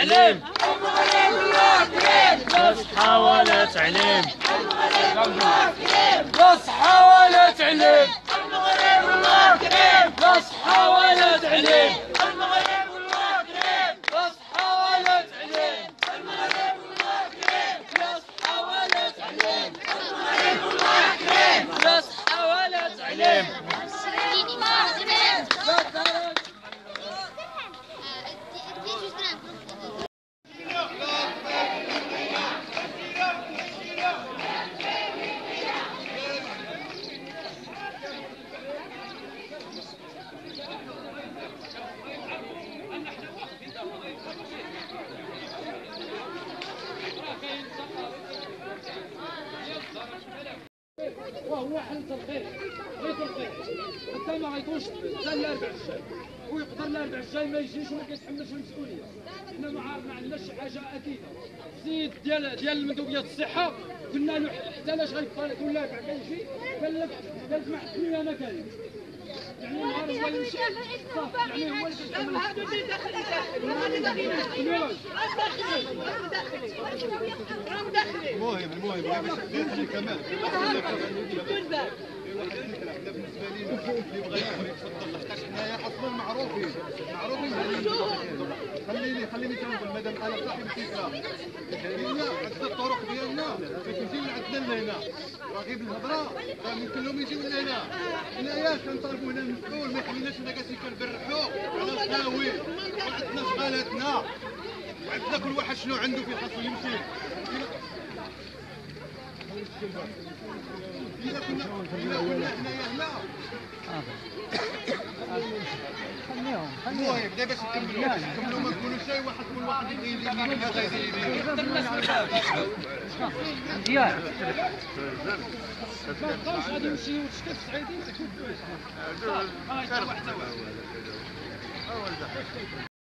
تعليم لا صحة ولا تعليم لا صحة ولا تعليم لا صحة ولا تعليم لا صحة ولا تعليم لا صحة ولا تعليم لا صحة ولا تعليم وهو حل تلقيح غير تلقيح حتى ما غيكونش حتى الاربع الجاي ويقدر الاربع الجاي ما يجيش وما كيتحملش المسؤوليه. حنا ما عندناش شي حاجه اكيده. السيد ديال المندوبيه الصحه قلنا له حتى لاش غيبقى كل الاربع كيجي قال لك ما حكمني انا كاين يعني نهار هو يمشي صافي يعني هو اللي كيتحمل هادو اللي داخلين المهم باش ندير كمان بالنسبه لينا اللي بغى يدخل يتفضل لحقاش حنايا اصلا معروفين خليني تنقول مادام انا صاحب الفكره حنا عندنا الطرق ديالنا كتجي من عندنا لهنا راه غير بالهضره راه يمكن لهم يجيو لهنا. حنايا كنطالبوا هنا المسؤول ما يخليناش حنا جالسين كنبرحوا على الخاوي وعندنا شغالاتنا وعندنا كل واحد شنو عنده فين خاصو يمشي. إذا كنا حنايا هنا المهم دابا باش نكملوا ما نقولوا شي واحد كل واحد يدير مزيان ما بقاوش غادي يمشيو لشكل الصعيدين